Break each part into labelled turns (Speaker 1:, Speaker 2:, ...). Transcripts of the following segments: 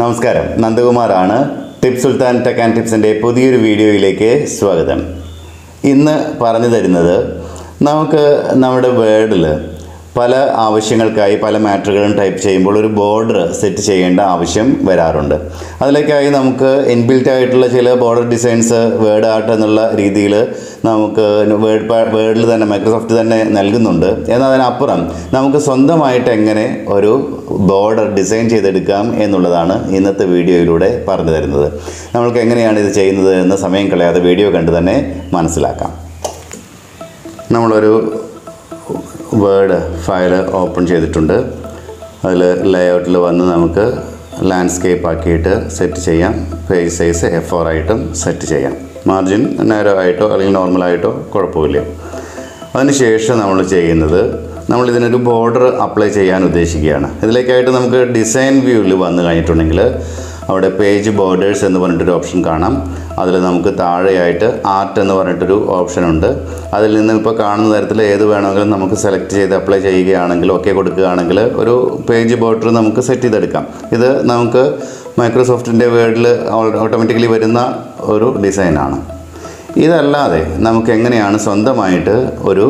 Speaker 1: നമസ്കാരം, നന്ദകുമാറാണ്. Tips sultan tech and ടിപ്സിൻ്റെ പുതിയൊരു വീഡിയോയിലേക്ക് സ്വാഗതം. ഇന്ന് പറഞ്ഞു തരുന്നത് നമുക്ക് നമ്മുടെ വേർഡിൽ പല ആവശ്യങ്ങൾക്കായി പല മാറ്ററുകളും ടൈപ്പ് ചെയ്യുമ്പോൾ ഒരു ബോർഡർ സെറ്റ് ചെയ്യേണ്ട ആവശ്യം വരാറുണ്ട്. അതിലേക്കായി നമുക്ക് ഇൻബിൽറ്റ് ആയിട്ടുള്ള ചില ബോർഡർ ഡിസൈൻസ് വേർഡ് ആർട്ട് എന്നുള്ള രീതിയിൽ നമുക്ക് വേർഡിൽ തന്നെ മൈക്രോസോഫ്റ്റ് തന്നെ നൽകുന്നുണ്ട്. എന്നാൽ അതിനപ്പുറം നമുക്ക് സ്വന്തമായിട്ട് എങ്ങനെ ഒരു ബോർഡർ ഡിസൈൻ ചെയ്തെടുക്കാം എന്നുള്ളതാണ് ഇന്നത്തെ വീഡിയോയിലൂടെ പറഞ്ഞു തരുന്നത്. നമ്മൾക്ക് എങ്ങനെയാണ് ഇത് ചെയ്യുന്നത് എന്ന് സമയം കളയാതെ വീഡിയോ കണ്ട് തന്നെ മനസ്സിലാക്കാം. നമ്മളൊരു വേർഡ് ഫയൽ ഓപ്പൺ ചെയ്തിട്ടുണ്ട്. അതിൽ ലേഔട്ടിൽ വന്ന് നമുക്ക് ലാൻഡ്സ്കേപ്പ് ആക്കിയിട്ട് സെറ്റ് ചെയ്യാം. പേജ് സൈസ് F4 ആയിട്ടും സെറ്റ് ചെയ്യാം. മാർജിൻ നാരോ ആയിട്ടോ അല്ലെങ്കിൽ നോർമലായിട്ടോ കുഴപ്പമില്ല. അതിനുശേഷം നമ്മൾ ചെയ്യുന്നത് നമ്മളിതിനൊരു ബോർഡർ അപ്ലൈ ചെയ്യാൻ ഉദ്ദേശിക്കുകയാണ്. ഇതിലേക്കായിട്ട് നമുക്ക് ഡിസൈൻ വ്യൂവിൽ വന്നു കഴിഞ്ഞിട്ടുണ്ടെങ്കിൽ അവിടെ പേജ് ബോർഡേഴ്സ് എന്ന് പറഞ്ഞിട്ടൊരു ഓപ്ഷൻ കാണാം. അതിൽ നമുക്ക് താഴെയായിട്ട് ആർട്ട് എന്ന് പറഞ്ഞിട്ടൊരു ഓപ്ഷനുണ്ട്. അതിൽ നിന്ന് ഇപ്പോൾ കാണുന്ന തരത്തിൽ ഏത് വേണമെങ്കിലും നമുക്ക് സെലക്ട് ചെയ്ത് അപ്ലൈ ചെയ്യുകയാണെങ്കിൽ ഓക്കെ കൊടുക്കുകയാണെങ്കിൽ ഒരു പേജ് ബോർഡർ നമുക്ക് സെറ്റ് ചെയ്തെടുക്കാം. ഇത് നമുക്ക് മൈക്രോസോഫ്റ്റിൻ്റെ വേർഡിൽ ഓട്ടോമാറ്റിക്കലി വരുന്ന ഒരു ഡിസൈനാണ്. ഇതല്ലാതെ നമുക്ക് എങ്ങനെയാണ് സ്വന്തമായിട്ട് ഒരു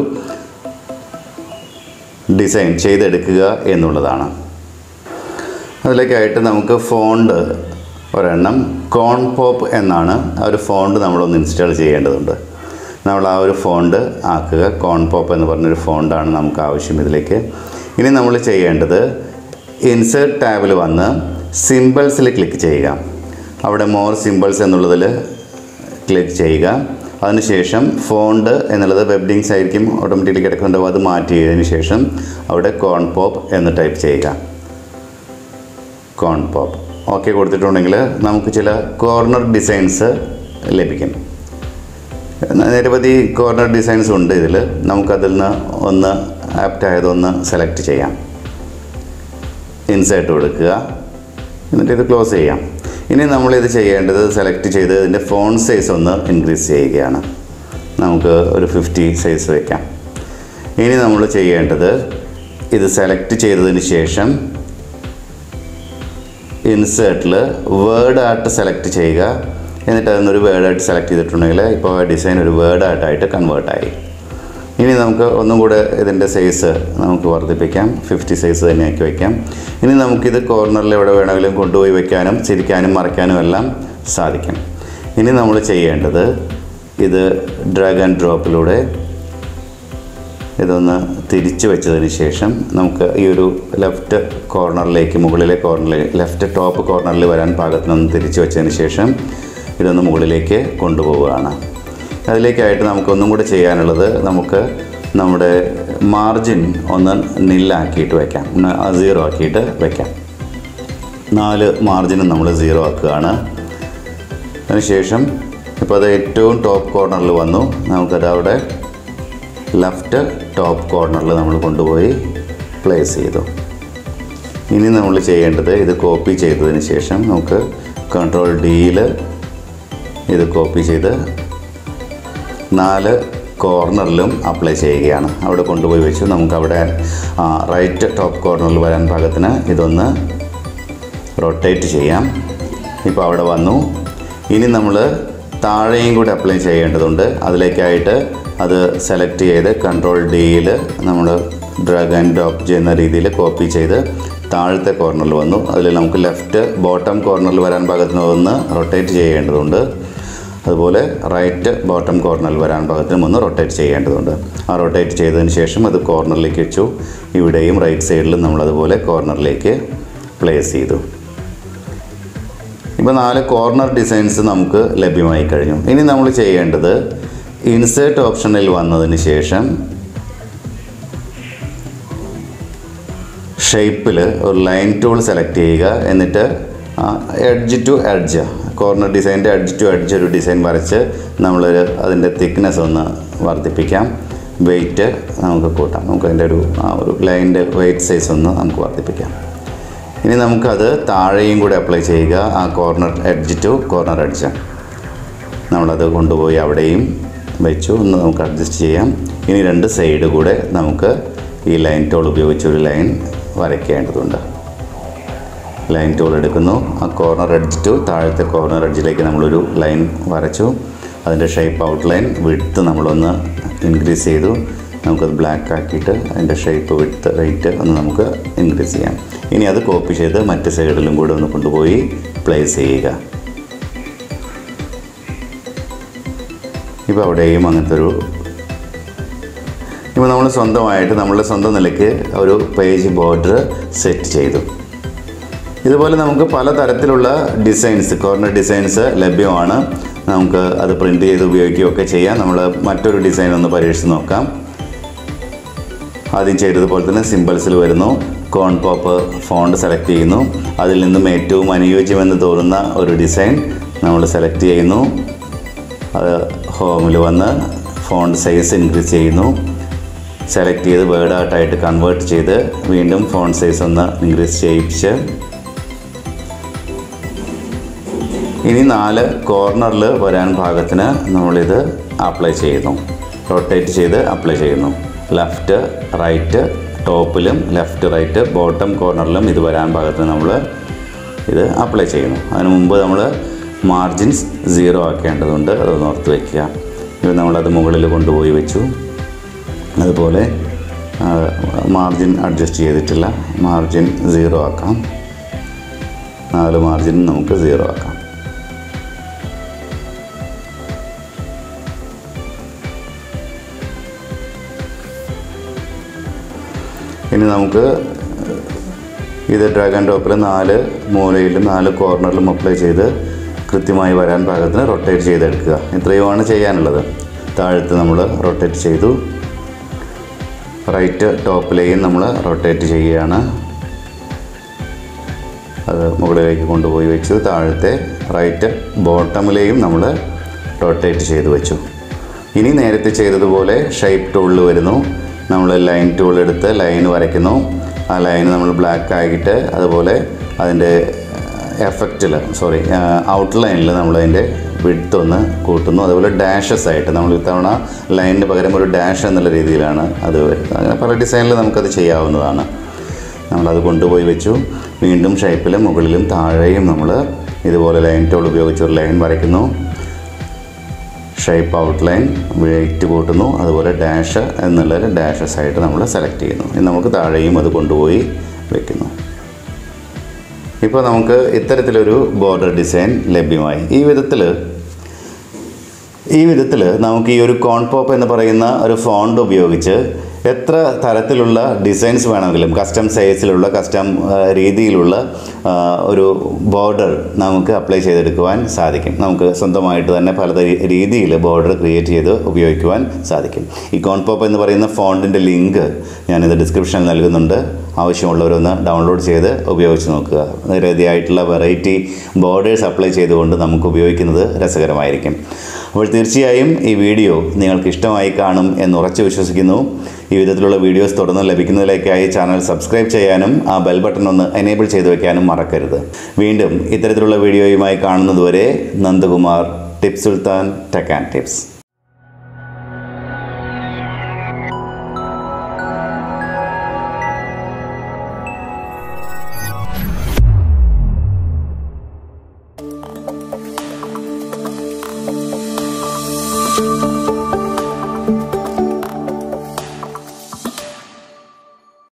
Speaker 1: ഡിസൈൻ ചെയ്തെടുക്കുക എന്നുള്ളതാണ്. അതിലേക്കായിട്ട് നമുക്ക് ഫോണ്ട് ഒരെണ്ണം കോൺപോപ്പ് എന്നാണ് ആ ഒരു ഫോണ്ട് നമ്മളൊന്ന് ഇൻസ്റ്റാൾ ചെയ്യേണ്ടതുണ്ട്. നമ്മൾ ആ ഒരു ഫോണ്ട് ആക്കുക. കോൺപോപ്പ് എന്ന് പറഞ്ഞൊരു ഫോണ്ടാണ് നമുക്ക് ആവശ്യം ഇതിലേക്ക്. ഇനി നമ്മൾ ചെയ്യേണ്ടത് ഇൻസേർട്ട് ടാബിൽ വന്ന് സിമ്പിൾസിൽ ക്ലിക്ക് ചെയ്യുക. അവിടെ മോർ സിമ്പിൾസ് എന്നുള്ളതിൽ ക്ലിക്ക് ചെയ്യുക. അതിനുശേഷം ഫോണ്ട് എന്നുള്ളത് വെബ്ഡിങ്സ് ആയിരിക്കും ഓട്ടോമാറ്റിക്കലി കിടക്കുന്നുണ്ടാവും. അത് മാറ്റി ചെയ്തതിന് ശേഷം അവിടെ കോൺപോപ്പ് എന്ന് ടൈപ്പ് ചെയ്യുക. കോൺപോപ്പ് ഓക്കെ കൊടുത്തിട്ടുണ്ടെങ്കിൽ നമുക്ക് ചില കോർണർ ഡിസൈൻസ് ലഭിക്കും. നിരവധി കോർണർ ഡിസൈൻസ് ഉണ്ട് ഇതിൽ. നമുക്കതിൽ നിന്ന് ഒന്ന് ആപ്റ്റായതൊന്ന് സെലക്ട് ചെയ്യാം. ഇൻസേർട്ട് കൊടുക്കുക. എന്നിട്ട് ഇത് ക്ലോസ് ചെയ്യാം. ഇനി നമ്മളിത് ചെയ്യേണ്ടത് സെലക്ട് ചെയ്ത് ഇതിൻ്റെ ഫോണ്ട് സൈസ് ഒന്ന് ഇൻക്രീസ് ചെയ്യുകയാണ്. നമുക്ക് ഒരു 50 സൈസ് വയ്ക്കാം. ഇനി നമ്മൾ ചെയ്യേണ്ടത് ഇത് സെലക്ട് ചെയ്തതിന് ശേഷം ഇൻസേർട്ടിൽ വേർഡ് ആർട്ട് സെലക്ട് ചെയ്യുക. എന്നിട്ട് അതിനൊരു വേർഡ് ആർട്ട് സെലക്ട് ചെയ്തിട്ടുണ്ടെങ്കിൽ ഇപ്പോൾ ഡിസൈൻ ഒരു വേർഡ് ആർട്ടായിട്ട് കൺവേർട്ടായി. ഇനി നമുക്ക് ഒന്നും കൂടെ ഇതിൻ്റെ സൈസ് നമുക്ക് വർദ്ധിപ്പിക്കാം. 50 സൈസ് തന്നെ ആക്കി വയ്ക്കാം. ഇനി നമുക്കിത് കോർണറിൽ എവിടെ വേണമെങ്കിലും കൊണ്ടുപോയി വയ്ക്കാനും ചിരിക്കാനും മറയ്ക്കാനും എല്ലാം സാധിക്കും. ഇനി നമ്മൾ ചെയ്യേണ്ടത് ഇത് ഡ്രാഗ് ആൻഡ് ഡ്രോപ്പിലൂടെ ഇതൊന്ന് തിരിച്ച് വെച്ചതിന് ശേഷം നമുക്ക് ഈ ഒരു ലെഫ്റ്റ് കോർണറിലേക്ക് മുകളിലെ കോർണറിൽ ലെഫ്റ്റ് ടോപ്പ് കോർണറിൽ വരാൻ പാകത്തിനൊന്ന് തിരിച്ച് വെച്ചതിന് ശേഷം ഇതൊന്ന് മുകളിലേക്ക് കൊണ്ടുപോവുകയാണ്. അതിലേക്കായിട്ട് നമുക്കൊന്നും കൂടി ചെയ്യാനുള്ളത് നമുക്ക് നമ്മുടെ മാർജിൻ ഒന്ന് നില്ലാക്കിയിട്ട് വയ്ക്കാം. 0 ആക്കിയിട്ട് വയ്ക്കാം. 4 മാർജിനും നമ്മൾ 0 ആക്കുകയാണ്. അതിനുശേഷം ഇപ്പോൾ അത് ഏറ്റവും ടോപ്പ് കോർണറിൽ വന്നു. നമുക്കത് അവിടെ ലെഫ്റ്റ് ടോപ്പ് കോർണറിൽ നമ്മൾ കൊണ്ടുപോയി പ്ലേസ് ചെയ്തു. ഇനി നമ്മൾ ചെയ്യേണ്ടത് ഇത് കോപ്പി ചെയ്തതിന് ശേഷം നമുക്ക് Ctrl Dയിൽ ഇത് കോപ്പി ചെയ്ത് 4 കോർണറിലും അപ്ലൈ ചെയ്യുകയാണ്. അവിടെ കൊണ്ടുപോയി വെച്ചു. നമുക്കവിടെ റൈറ്റ് ടോപ്പ് കോർണറിൽ വരാൻ പാകത്തിന് ഇതൊന്ന് റൊട്ടേറ്റ് ചെയ്യാം. ഇപ്പോൾ അവിടെ വന്നു. ഇനി നമ്മൾ താഴെയും കൂടി അപ്ലൈ ചെയ്യേണ്ടതുണ്ട്. അതിലേക്കായിട്ട് അത് സെലക്ട് ചെയ്ത് Ctrl Dയിൽ നമ്മൾ ഡ്രാഗ് ആൻഡ് ഡ്രോപ്പ് ചെയ്യുന്ന രീതിയിൽ കോപ്പി ചെയ്ത് താഴത്തെ കോർണറിൽ വന്നു. അതിൽ നമുക്ക് ലെഫ്റ്റ് ബോട്ടം കോർണറിൽ വരാൻ പാകത്തിന് ഒന്ന് റൊട്ടേറ്റ് ചെയ്യേണ്ടതുണ്ട്. അതുപോലെ റൈറ്റ് ബോട്ടം കോർണറിൽ വരാൻ പാകത്തിനും ഒന്ന് റൊട്ടേറ്റ് ചെയ്യേണ്ടതുണ്ട്. ആ റൊട്ടേറ്റ് ചെയ്തതിന് ശേഷം അത് കോർണറിലേക്ക് വെച്ചു. ഇവിടെയും റൈറ്റ് സൈഡിലും നമ്മളതുപോലെ കോർണറിലേക്ക് പ്ലേസ് ചെയ്തു. ഇപ്പോൾ 4 കോർണർ ഡിസൈൻസ് നമുക്ക് ലഭ്യമായി കഴിഞ്ഞു. ഇനി നമ്മൾ ചെയ്യേണ്ടത് ഇൻസേർട്ട് ഓപ്ഷനിൽ വന്നതിന് ശേഷം ഷേപ്പിൽ ഒരു ലൈൻ ടൂൾ സെലക്ട് ചെയ്യുക. എന്നിട്ട് എഡ്ജ് ടു എഡ്ജ് കോർണർ ഡിസൈൻ്റെ എഡ്ജ് ടു എഡ്ജ് ഒരു ഡിസൈൻ വരച്ച് നമ്മൾ അതിൻ്റെ തിക്നെസ് ഒന്ന് വർദ്ധിപ്പിക്കാം. വെയിറ്റ് നമുക്ക് കൂട്ടാം. നമുക്ക് അതിൻ്റെ ഒരു ലൈൻ്റെ വെയിറ്റ് സൈസ് ഒന്ന് നമുക്ക് വർദ്ധിപ്പിക്കാം. ഇനി നമുക്കത് താഴെയും കൂടി അപ്ലൈ ചെയ്യുക. ആ corner edge to corner edge നമ്മളത് കൊണ്ടുപോയി അവിടെയും വെച്ചു. ഒന്ന് നമുക്ക് അഡ്ജസ്റ്റ് ചെയ്യാം. ഇനി 2 സൈഡ് കൂടെ നമുക്ക് ഈ ലൈൻ ടൂൾ ഉപയോഗിച്ചൊരു ലൈൻ വരയ്ക്കേണ്ടതുണ്ട്. ലൈൻ ടൂൾ എടുക്കുന്നു. ആ കോർണർ എഡ്ജ് ടു താഴത്തെ കോർണർ എഡ്ജിലേക്ക് നമ്മളൊരു ലൈൻ വരച്ചു. അതിൻ്റെ ഷേപ്പ് ഔട്ട്ലൈൻ വിഡ്ത്ത് നമ്മളൊന്ന് ഇൻക്രീസ് ചെയ്തു. നമുക്കത് ബ്ലാക്ക് ആക്കിയിട്ട് അതിൻ്റെ ഷേപ്പ് വിഡ്ത്ത് റേറ്റ് ഒന്ന് നമുക്ക് ഇൻക്രീസ് ചെയ്യാം. ഇനി അത് കോപ്പി ചെയ്ത് മറ്റ് സൈഡിലും കൂടെ ഒന്ന് കൊണ്ടുപോയി പ്ലേസ് ചെയ്യുക. ഇപ്പോൾ അവിടെയും അങ്ങനത്തെ ഒരു ഇപ്പോൾ നമ്മൾ സ്വന്തമായിട്ട് നമ്മളുടെ സ്വന്തം നിലയ്ക്ക് ഒരു പേജ് ബോർഡർ സെറ്റ് ചെയ്തു. ഇതുപോലെ നമുക്ക് പലതരത്തിലുള്ള ഡിസൈൻസ്, കോർണർ ഡിസൈൻസ് ലഭ്യമാണ്. നമുക്ക് അത് പ്രിൻ്റ് ചെയ്ത് ഉപയോഗിക്കുകയൊക്കെ ചെയ്യാം. നമ്മൾ മറ്റൊരു ഡിസൈൻ ഒന്ന് പരീക്ഷിച്ച് നോക്കാം. ആദ്യം ചെയ്തതുപോലെ തന്നെ സിമ്പിൾസിൽ വരുന്നു. കോൺ പോപ്പ് ഫോണ്ട് സെലക്ട് ചെയ്യുന്നു. അതിൽ നിന്നും ഏറ്റവും അനുയോജ്യമെന്ന് തോന്നുന്ന ഒരു ഡിസൈൻ നമ്മൾ സെലക്ട് ചെയ്യുന്നു. അത് ഹോമിൽ വന്ന് ഫോണ്ട് സൈസ് ഇൻക്രീസ് ചെയ്യുന്നു. സെലക്ട് ചെയ്ത് വേർഡ് ആർട്ടായിട്ട് കൺവേർട്ട് ചെയ്ത് വീണ്ടും ഫോണ്ട് സൈസ് ഒന്ന് ഇൻക്രീസ് ചെയ്യിപ്പിച്ച് ഇനി 4 കോർണറിൽ വരാൻ പാകത്തിന് നമ്മളിത് അപ്ലൈ ചെയ്യുന്നു. റൊട്ടേറ്റ് ചെയ്ത് അപ്ലൈ ചെയ്യുന്നു. ലെഫ്റ്റ് റൈറ്റ് ടോപ്പിലും ലെഫ്റ്റ് റൈറ്റ് ബോട്ടം കോർണറിലും ഇത് വരാൻ പാകത്തിന് നമ്മൾ ഇത് അപ്ലൈ ചെയ്യുന്നു. അതിന് മുമ്പ് നമ്മൾ മാർജിൻസ് 0 ആക്കേണ്ടതുണ്ട്. അതൊന്ന് ഓർത്ത് വയ്ക്കുക. ഇത് നമ്മളത് മുകളിൽ കൊണ്ടുപോയി വെച്ചു. അതുപോലെ മാർജിൻ അഡ്ജസ്റ്റ് ചെയ്തിട്ടില്ല. മാർജിൻ 0 ആക്കാം. 4 മാർജിൻ നമുക്ക് 0 ആക്കാം. ഇനി നമുക്ക് ഇത് ഡ്രാഗ് ആൻഡ് ഡ്രോപ്പിൽ 4 മൂലയിലും 4 കോർണറിലും അപ്ലൈ ചെയ്ത് കൃത്യമായി വരാൻ പാകത്തിന് റൊട്ടേറ്റ് ചെയ്തെടുക്കുക. ഇത്രയുമാണ് ചെയ്യാനുള്ളത്. താഴത്ത് നമ്മൾ റൊട്ടേറ്റ് ചെയ്തു. റൈറ്റ് ടോപ്പിലെയും നമ്മൾ റൊട്ടേറ്റ് ചെയ്യുകയാണ്. അത് മുകളിലേക്ക് കൊണ്ടുപോയി വെച്ചു. താഴത്തെ റൈറ്റ് ബോട്ടമിലെയും നമ്മൾ റൊട്ടേറ്റ് ചെയ്ത് വെച്ചു. ഇനി നേരത്തെ ചെയ്തതുപോലെ ഷേപ്പ് ടൂളിൽ വരുന്നു. നമ്മൾ ലൈൻ ടൂൾ എടുത്ത് ലൈൻ വരയ്ക്കുന്നു. ആ ലൈൻ നമ്മൾ ബ്ലാക്ക് ആക്കിയിട്ട് അതുപോലെ അതിൻ്റെ ഔട്ട്ലൈനിൽ നമ്മളതിൻ്റെ വിഡ്ത്ത് ഒന്ന് കൂട്ടുന്നു. അതുപോലെ ഡാഷസ് ആയിട്ട് നമ്മൾ ഇത്തവണ ലൈനിന് പകരം ഒരു ഡാഷ് എന്നുള്ള രീതിയിലാണ് അത് വരുന്നത്. അങ്ങനെ പല ഡിസൈനിൽ നമുക്കത് ചെയ്യാവുന്നതാണ്. നമ്മളത് കൊണ്ടുപോയി വെച്ചു. വീണ്ടും ഷേപ്പിലും മുകളിലും താഴെയും നമ്മൾ ഇതുപോലെ ലൈൻ ടൂൾ ഉപയോഗിച്ച് ഒരു ലൈൻ വരയ്ക്കുന്നു. ഷേപ്പ് ഔട്ട്ലൈൻ വെയിറ്റ് കൂട്ടുന്നു. അതുപോലെ ഡാഷ് എന്നുള്ളൊരു ഡാഷസ് ആയിട്ട് നമ്മൾ സെലക്ട് ചെയ്യുന്നു. ഇനി നമുക്ക് താഴെയും അത് കൊണ്ടുപോയി വയ്ക്കുന്നു. ഇപ്പോൾ നമുക്ക് ഇത്തരത്തിലൊരു ബോർഡർ ഡിസൈൻ ലഭ്യമായി. ഈ വിധത്തിൽ നമുക്ക് ഈ ഒരു കോൺ പോപ്പ് എന്ന് പറയുന്ന ഒരു ഫോണ്ട് ഉപയോഗിച്ച് എത്ര തരത്തിലുള്ള ഡിസൈൻസ് വേണമെങ്കിലും കസ്റ്റം സൈസിലുള്ള കസ്റ്റം രീതിയിലുള്ള ഒരു ബോർഡർ നമുക്ക് അപ്ലൈ ചെയ്തെടുക്കുവാൻ സാധിക്കും. നമുക്ക് സ്വന്തമായിട്ട് തന്നെ പല രീതിയിൽ ബോർഡർ ക്രിയേറ്റ് ചെയ്ത് ഉപയോഗിക്കുവാൻ സാധിക്കും. ഈ കോൺ പോപ്പ് എന്ന് പറയുന്ന ഫോണ്ടിൻ്റെ ലിങ്ക് ഞാനിത് ഡിസ്ക്രിപ്ഷനിൽ നൽകുന്നുണ്ട്. ആവശ്യമുള്ളവരൊന്ന് ഡൗൺലോഡ് ചെയ്ത് ഉപയോഗിച്ച് നോക്കുക. നിരവധിയായിട്ടുള്ള വെറൈറ്റി ബോർഡേഴ്സ് അപ്ലൈ ചെയ്തുകൊണ്ട് നമുക്ക് ഉപയോഗിക്കുന്നത് രസകരമായിരിക്കും. അപ്പോൾ തീർച്ചയായും ഈ വീഡിയോ നിങ്ങൾക്ക് ഇഷ്ടമായി കാണും എന്ന് ഉറച്ചു വിശ്വസിക്കുന്നു. ഈ വിധത്തിലുള്ള വീഡിയോസ് തുടർന്ന് ലഭിക്കുന്നതിലേക്കായി ചാനൽ സബ്സ്ക്രൈബ് ചെയ്യാനും ആ ബെൽ ബട്ടൺ ഒന്ന് എനേബിൾ ചെയ്ത് വയ്ക്കാനും മറക്കരുത്. വീണ്ടും ഇത്തരത്തിലുള്ള വീഡിയോയുമായി കാണുന്നതുവരെ Nandakumar, tips sultan tech and tips.